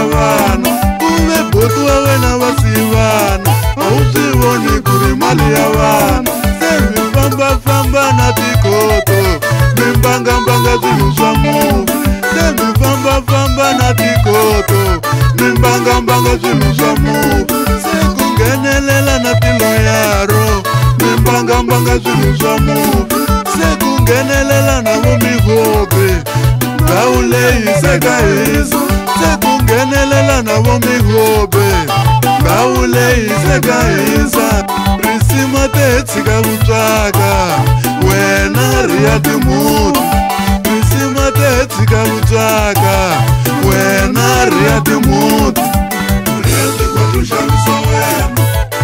vana kuve botu wa wena va sivana a wu swi voni ku ri mali ya vana se mi famba na tikoto mi mbangambanga swilo swa muvi se mi famba na tikoto mi mbangambanga swilo swa muvi se ku nghenelela na tiloyaro mi mbangambanga swilo swa muvi se ku nghenelela na vo mihobe ndhawu leyi se ka hisa se ku nghenelela na vo mihobe ndhawu leyi se ka hisa risima te tshika vutswaka wena riya timuti risima te tshika vutswaka wena riya timuti riya tikwatu xavisa wena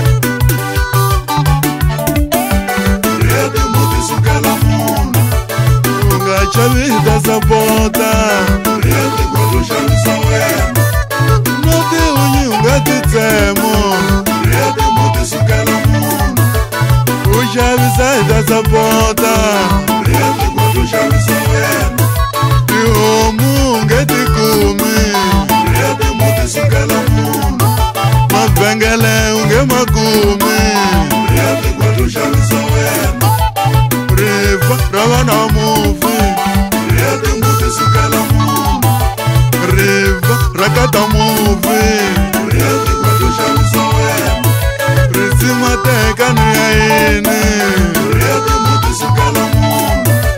riya timuti sukela munhu u nga chavi ta sapota riya tikwatu xavisa wena no tihunyi u nga titsemo riya timuti sukela munhu u xavisa hi ta sapota riya tikwatu xavisa wena tihomu u nge tikumi riya timuti sukela munhu mavhengele u nge makumi riya tikwatu xavisa wena rifa ra vana mufi riya timuti sukela munhu rifa ra kata mufi riya tikwatu xavisa wena risima teka ni ya yini riya timuti sukela munhu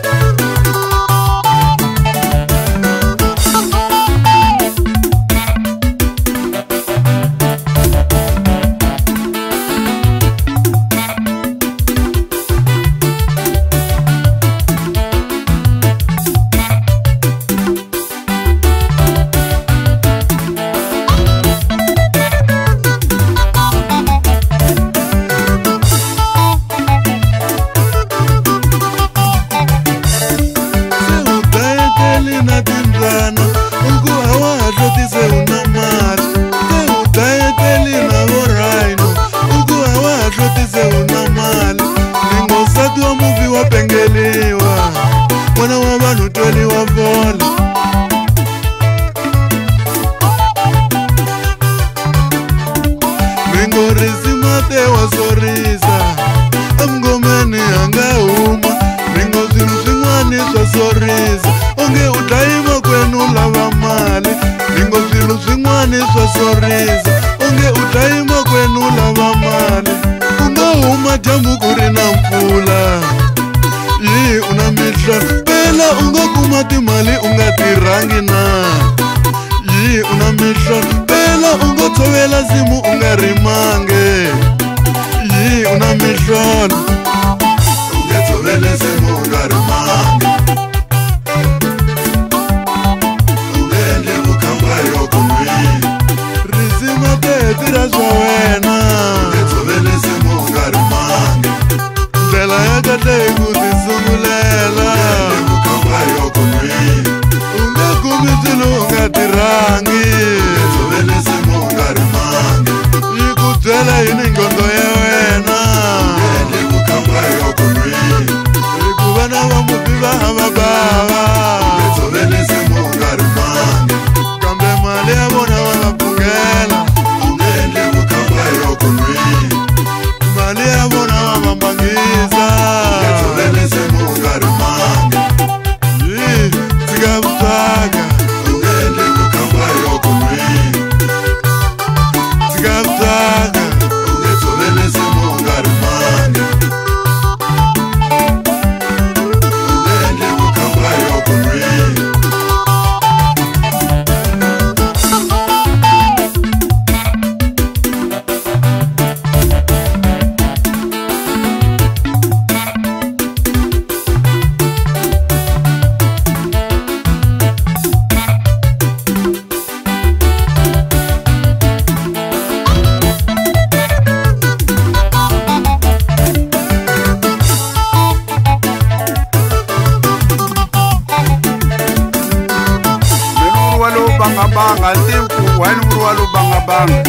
mwana wa vanhu tweliwa vola mingorisima te wa sorisa amngomeni anga huma mingo swilo swin'wani swa sorisa onge u dlayima kwenu lava mali mingo swilo swin'wani swa sorisa onge u dlayima kwenu lava mali ku nga huma dyambu ku ri na mpfula yi una mihla pela u nga kuma timali u nga tirhangi na yi una mihla pela u nga tshovela simu u nga rimange yi una mihlolo u nga tshovela simu u nga rimange u nga endle vukhamba yoko nwini risima te tira swa wena u nga tshovela simu u nga rimange ndlela ya kahle hi ku tisungulela vukhamba yoko nwini u nge kumi swilo u nga tirhangi tsovelisimu u nga rimangi yi ku byela hi ni nqondo ya wena vukhamba yoko nwini hi ku vana va muti va hava bava tsovelisimu u nga rimangi kambe mali ya vona va nga pfungela u nge endli vukhamba yoko nwini mali ya vona va va mbangisa tsovelisimu u nga rimangi tshika vutswaka u nge endli vukhamba yoko nwini tshika vutswaka u nge tsovelisimu u nga rimangi u nge endli vukhamba yoko nwini banga ntiku wayini vuriwa lo bangabanga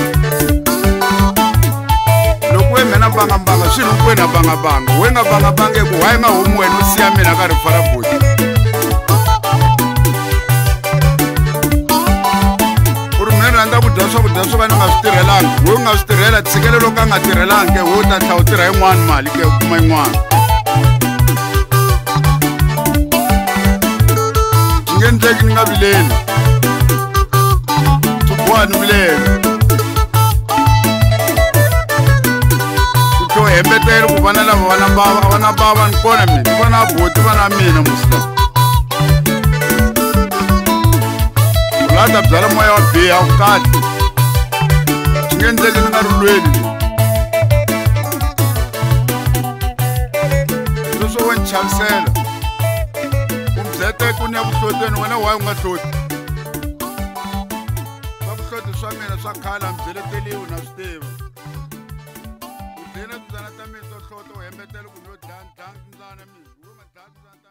loko we mena bangabanga swilo kwena bangabanga we nga bangabanga ku wayi mahomu wena u siya mina ka rifaraboti u ri mina rhandza ku dya swakudya swo va ni nga swi tirhelangi we u nga swi tirhela tshikele loko a nga tirhelangi ke we u ta tlha u tirha yin'wana mali ke u kuma yin'wana swi nge endleki ni nga vileli tubuwa ni vileli ku tlo hembetele ku vana lava vana bava ni kona mina ni vana boti vana mina musila ta byala moya wa biha wu kahle swi nge endleki ni nga ri lweni leswo wo ni chavisela u mbyete ku ni ya vuhloteni wena why u nga hloti swa vuhloti swa mina swa khale a mbyeleteliwi na swi tiva u dlina timbyana ta mina to hlota u hembetele ku ni yo dlaya timbyana mina u nga dlaya timbyana